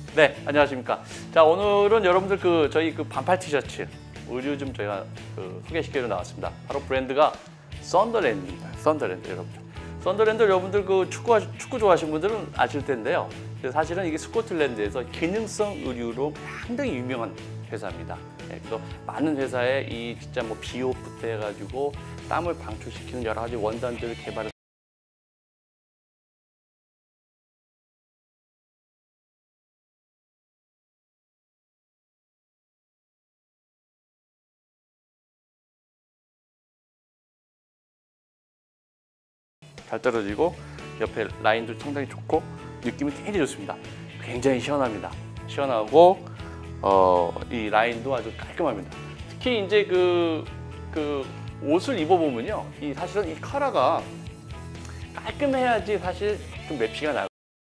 네, 안녕하십니까. 자, 오늘은 여러분들 저희 반팔 티셔츠 의류 좀 저희가 소개시키러 나왔습니다. 바로 브랜드가 썬더랜드입니다. 썬더랜드 여러분들. 썬더랜드 여러분들 축구 좋아하시는 분들은 아실 텐데요. 사실은 이게 스코틀랜드에서 기능성 의류로 상당히 유명한 회사입니다. 네, 그래서 많은 회사에 이 진짜 뭐 비오프트 해가지고 땀을 방출시키는 여러 가지 원단들을 개발을 잘 떨어지고 옆에 라인도 상당히 좋고 느낌이 굉장히 좋습니다. 굉장히 시원합니다. 시원하고 이 라인도 아주 깔끔합니다. 특히 이제 옷을 입어보면요, 사실은 이 컬러가 깔끔해야지 사실 좀 맵시가 나요.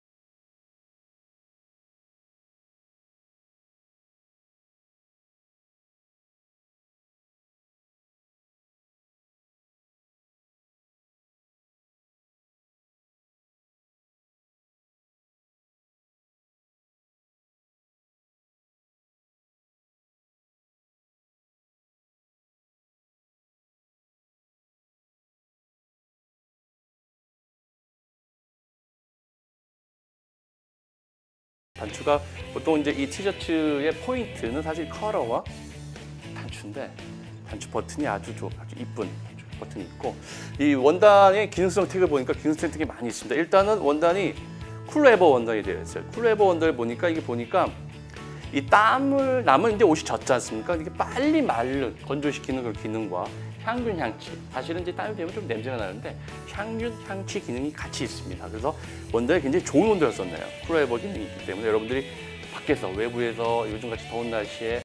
단추가 보통 이제 이 티셔츠의 포인트는 사실 컬러와 단추인데, 단추 버튼이 아주 이쁜 버튼이 있고, 이 원단의 기능성 택을 보니까 기능성 택이 많이 있습니다. 일단은 원단이 쿨에버 원단이 되어 있어요. 쿨에버 원단을 보니까 이 땀을 나면 이제 옷이 젖지 않습니까? 이게 빨리 말르는 건조시키는 그런 기능과 향균 향취, 사실은 이제 땀이 되면 좀 냄새가 나는데 향균 향취 기능이 같이 있습니다. 그래서 원단이 굉장히 좋은 원단을 썼네요. 쿨에버 기능이 있기 때문에 여러분들이 밖에서 외부에서 요즘같이 더운 날씨에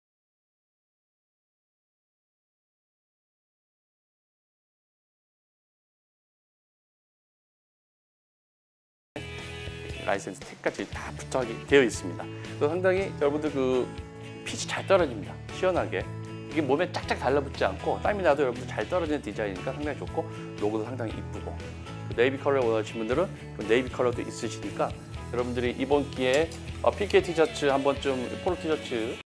라이센스 택까지 다 되어 있습니다. 그래서 상당히 여러분들 핏이 잘 떨어집니다. 시원하게. 이게 몸에 짝짝 달라붙지 않고 땀이 나도 여러분들 잘 떨어지는 디자인이니까 상당히 좋고, 로고도 상당히 이쁘고, 네이비 컬러를 원하시는 분들은 네이비 컬러도 있으시니까 여러분들이 이번 기회에 PK 티셔츠 한 번쯤, 포로 티셔츠